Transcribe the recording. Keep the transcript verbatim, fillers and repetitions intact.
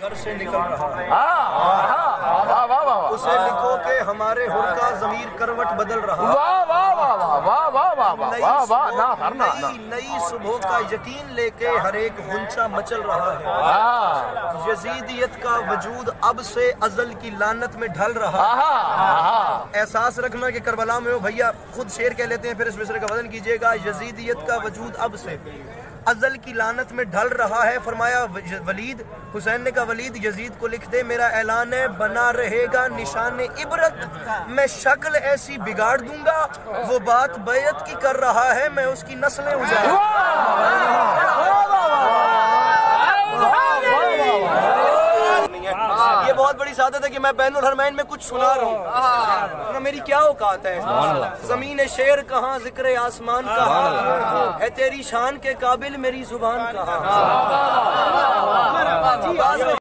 گھر سے نکل رہا ہے اسے لکھو کہ ہمارے حر کا ضمیر کروٹ بدل رہا ہے نئی نئی صبح کا یقین لے کے ہر ایک غنچہ مچل رہا ہے یزیدیت کا وجود اب سے ازل کی لعنت میں ڈھل رہا ہے۔ احساس رکھنا کہ کربلا میں ہو بھیا، خود شعر کہہ لیتے ہیں پھر اس مصرے کا وزن کیجئے گا۔ یزیدیت کا وجود اب سے ازل کی لعنت میں ڈھل رہا ہے، فرمایا ولید حسین نے کہا ولید یزید کو لکھ دے میرا اعلان ہے بنا رہے گا نشان عبرت، میں شکل ایسی بگاڑ دوں گا وہ بات بیعت کی کر رہا ہے میں اس کی نسلیں اجاڑ۔ یہ بہت بڑی سعادت ہے کہ میں بین الحرمین میں کچھ سنا رہا ہوں، میری کیا اوقات ہے، زمین شعر کہاں ذکر آسمان کہاں ہے تیری شان کے قابل میری زبان کہاں۔